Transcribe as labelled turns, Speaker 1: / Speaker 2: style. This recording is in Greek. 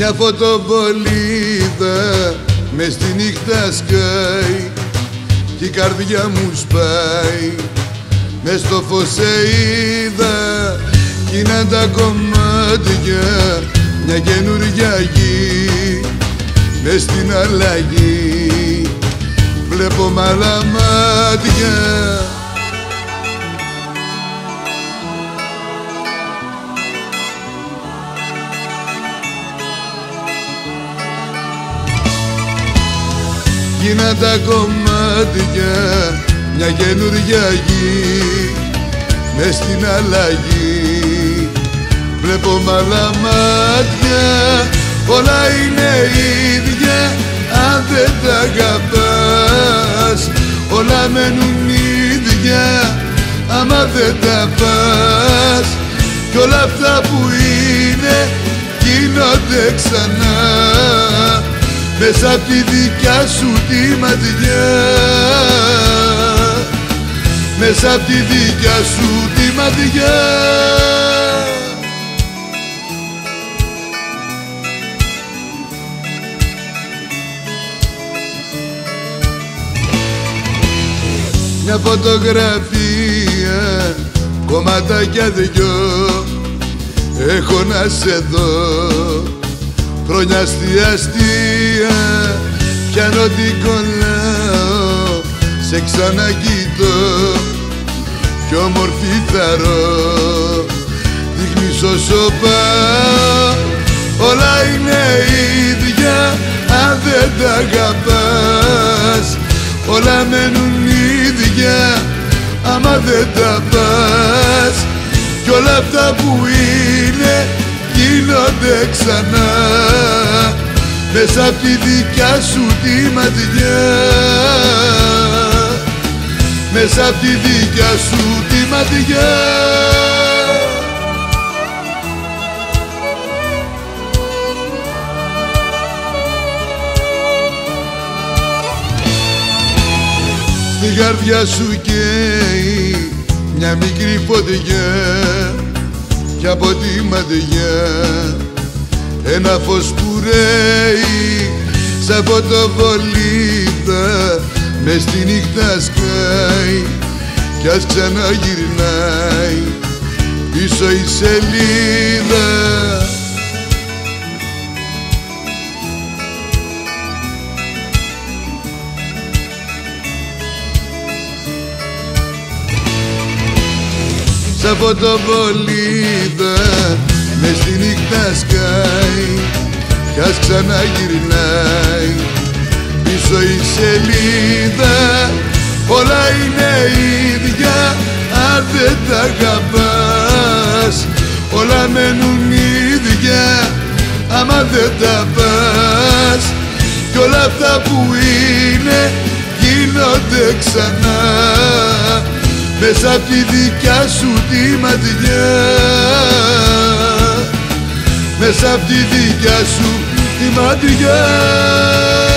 Speaker 1: Μια φωτοβολίδα μες στη νύχτα σκάει κι η καρδιά μου σπάει. Μες στο φως σε είδα κι είναι τα κομμάτια μια καινούρια γη. Μες στην αλλαγή βλέπω μ' άλλα μάτια. Γίναν τα κομμάτια μια καινούρια γη. Μες στην αλλαγή βλέπω μ' άλλα μάτια. Όλα είναι ίδια αν δεν τα αγαπάς. Όλα μένουν ίδια άμα δεν τα πας. Κι όλα αυτά που είναι γίνονται ξανά μέσα απ' τη δικιά σου τη ματιά. Μέσα απ' τη δικιά σου τη ματιά. Μια φωτογραφία, κομματάκια δυο έχω να σε δω. Χρόνια αστεία, πιάνω τι κολλάω, σε ξανακοιτώ κι όμορφη θαρώ. Δείχνεις όσο πάω, όλα είναι ίδια αν δεν τα αγαπάς. Όλα μένουν ίδια άμα δεν τα πας. Κι όλα αυτά που είναι γίνονται ξανά μέσα απ' τη δικιά σου τη ματιά. Μέσα απ' τη δικιά σου τη ματιά. Στην καρδιά σου καίει μια μικρή φωτιά κι από τη ματιά ένα φως που ρέει σαν φωτοβολίδα μες στη νύχτα σκάει. Κι ας ξαναγυρνάει πίσω η σελίδα. Σαν φωτοβολίδα μες στη νύχτα σκάει κι ας ξαναγυρνάει πίσω η σελίδα. Όλα είναι ίδια αν δεν τα αγαπάς. Όλα μένουν ίδια άμα δεν τα πας. Κι όλα αυτά που είναι γίνονται ξανά μέσα απ' τη δικιά σου τη ματιά. Μέσα απ' τη δικιά σου τη ματιά.